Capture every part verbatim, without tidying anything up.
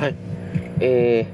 はい、え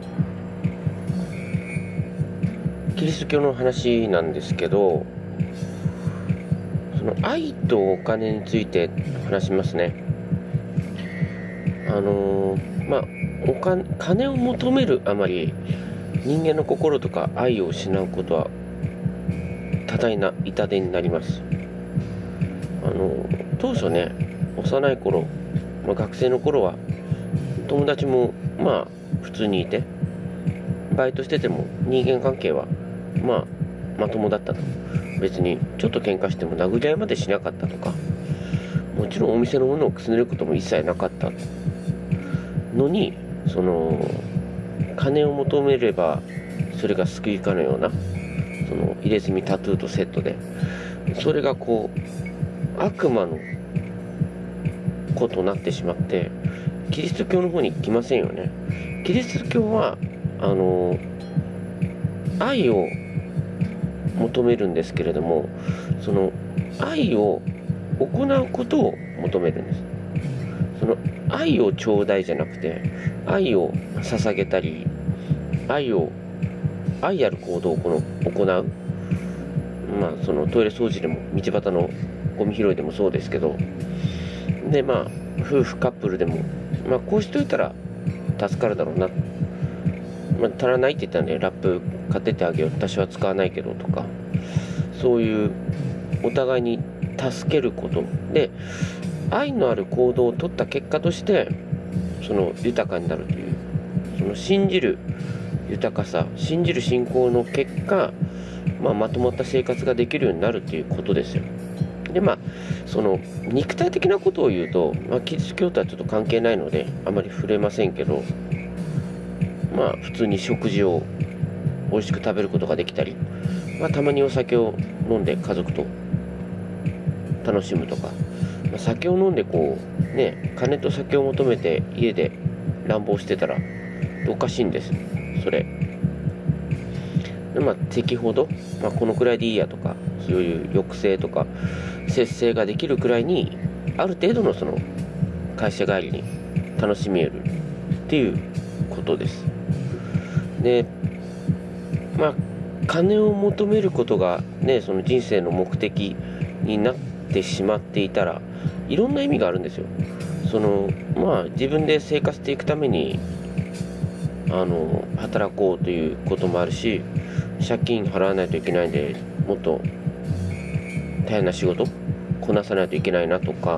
ー、キリスト教の話なんですけど、その愛とお金について話しますね。あのー、まあお金、金を求めるあまり人間の心とか愛を失うことは多大な痛手になります。あの当初ね、幼い頃、まあ、学生の頃は友達もまあ普通にいて、バイトしてても人間関係はまあまともだったと。別にちょっと喧嘩しても殴り合いまでしなかったとか、もちろんお店のものをくすねることも一切なかったのに、その金を求めればそれが救いかのような、その入れ墨タトゥーとセットで、それがこう悪魔のことになってしまって、キリスト教の方に来ませんよね。キリスト教はあの愛を求めるんですけれども、その愛を行うことを求めるんです。その愛を頂戴じゃなくて、愛を捧げたり、愛を愛ある行動を行う、まあそのトイレ掃除でも道端のゴミ拾いでもそうですけど、でまあ夫婦カップルでも、まあこうしといたら助かるだろうな、まあ、足らないって言ったんでラップ買ってってあげよう、私は使わないけどとか、そういうお互いに助けることで愛のある行動を取った結果として、その豊かになるという、その信じる豊かさ、信じる信仰の結果、まあ、まとまった生活ができるようになるということですよ。でまあその肉体的なことを言うと、まあ、キリスト教とはちょっと関係ないのであまり触れませんけど、まあ普通に食事を美味しく食べることができたり、まあ、たまにお酒を飲んで家族と楽しむとか、まあ、酒を飲んでこうね、金と酒を求めて家で乱暴してたらおかしいんです、それで。まあ適ほど、まあ、このくらいでいいやとか、そういう抑制とか節制ができるくらいに、ある程度のその会社帰りに楽しめるっていうことです。でまあ金を求めることがね、その人生の目的になってしまっていたら、いろんな意味があるんですよ。そのまあ自分で生活していくためにあの働こうということもあるし、借金払わないといけないんでもっと大変な仕事こなさないといけないなとか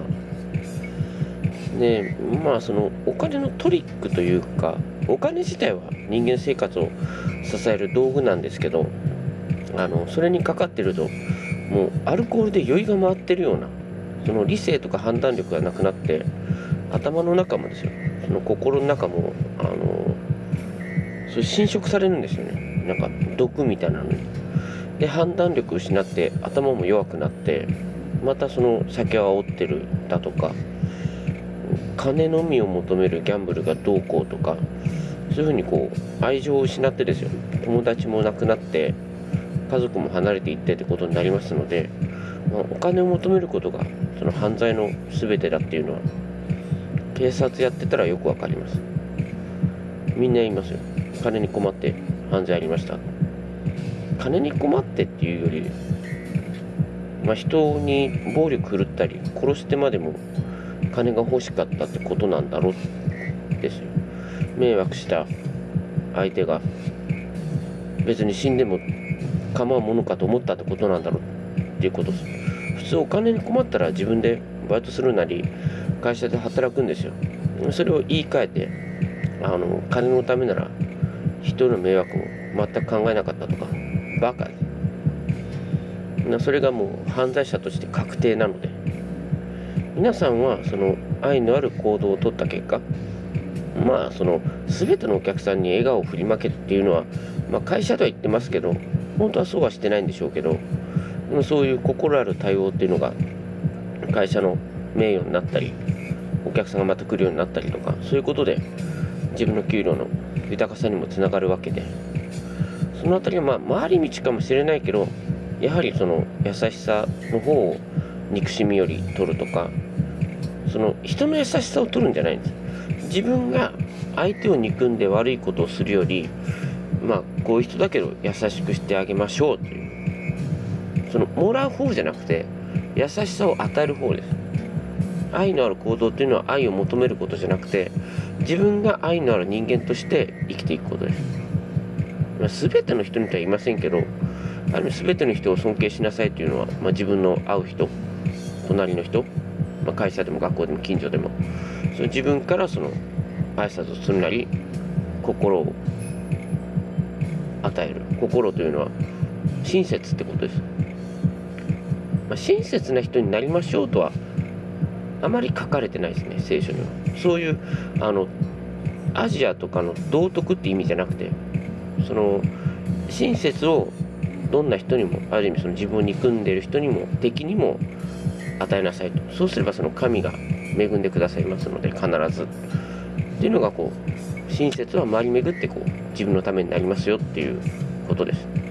ね。まあそのお金のトリックというか、お金自体は人間生活を支える道具なんですけど、あのそれにかかってるともうアルコールで酔いが回ってるような、その理性とか判断力がなくなって、頭の中もですよ、その心の中もあのそれ侵食されるんですよね、なんか毒みたいなのに。で判断力失って頭も弱くなって、またその酒を煽ってるだとか、金のみを求めるギャンブルがどうこうとか、そういうふうにこう愛情を失ってですよ、友達もなくなって家族も離れていってってことになりますので、まあ、お金を求めることがその犯罪の全てだっていうのは警察やってたらよくわかります。みんな言いますよ、金に困って犯罪ありました。金に困ってっていうより、まあ、人に暴力振るったり殺してまでも金が欲しかったってことなんだろうですよ。迷惑した相手が別に死んでも構うものかと思ったってことなんだろうっていうことです。普通お金に困ったら自分でバイトするなり会社で働くんですよ。それを言い換えて、あの金のためなら人の迷惑も全く考えなかったとか、バカです。それがもう犯罪者として確定なので、皆さんはその愛のある行動を取った結果、まあその全てのお客さんに笑顔を振りまけるっていうのは、まあ、会社では言ってますけど本当はそうはしてないんでしょうけど、でもそういう心ある対応っていうのが会社の名誉になったり、お客さんがまた来るようになったりとか、そういうことで自分の給料の豊かさにもつながるわけで、そのあたりはまあ回り道かもしれないけど、やはりその優しさの方を憎しみより取るとか、その人の優しさを取るんじゃないんです。 自分が相手を憎んで悪いことをするより、まあこういう人だけど優しくしてあげましょうという、そのもらう方じゃなくて優しさを与える方です。愛のある行動というのは愛を求めることじゃなくて、自分が愛のある人間として生きていくことです。まあ、全ての人にとは言いませんけど、あの全ての人を尊敬しなさいというのは、まあ、自分の会う人、隣の人、まあ、会社でも学校でも近所でも、その自分からその挨拶をするなり心を与える。心というのは親切ってことです。まあ、親切な人になりましょうとはあまり書かれてないですね、聖書には。そういうあのアジアとかの道徳って意味じゃなくて、その親切をどんな人にも、ある意味その自分を憎んでいる人にも敵にも与えなさいと。そうすればその神が恵んでくださいますので、必ずっていうのが、こう親切は回り巡ってこう自分のためになりますよっていうことです。